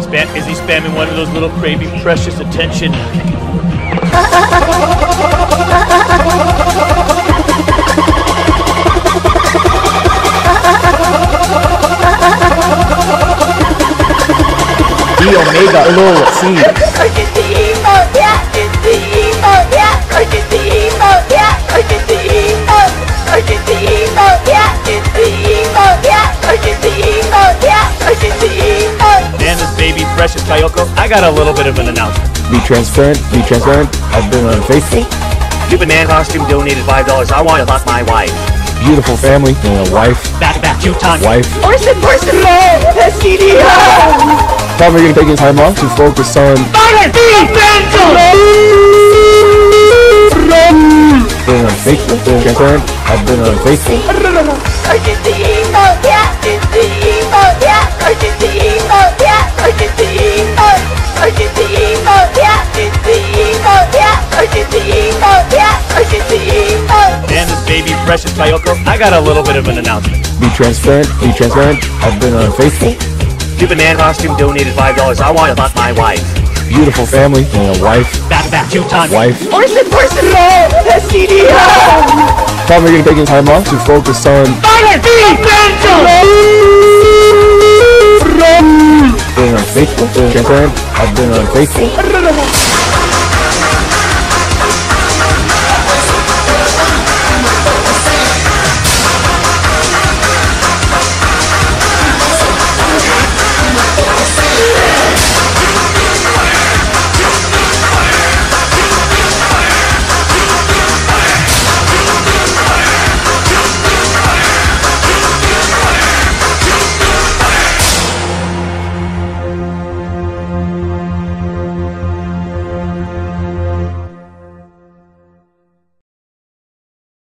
he spamming one of those little craving precious attention? The Omega Lil C. And this baby precious Kayoko, I got a little bit of an announcement. Be transparent, be transparent. I've been unfaithful. Stupid man costume donated $5. I want to fuck my wife. Beautiful family and a wife. Back, 2 times. Wife. Orson, STD. Probably gonna take his time off to focus on being unfaithful, being transparent. I've been unfaithful. And this baby precious Kayoko, I got a little bit of an announcement. Be transparent, be transparent. I've been unfaithful. Stupid man costume donated $5. I want to fuck my wife. Beautiful family and a wife. Back, 2 times. Wife. Orson, STD. Probably gonna take his time off to focus on being unfaithful, being transparent. I've been unfaithful.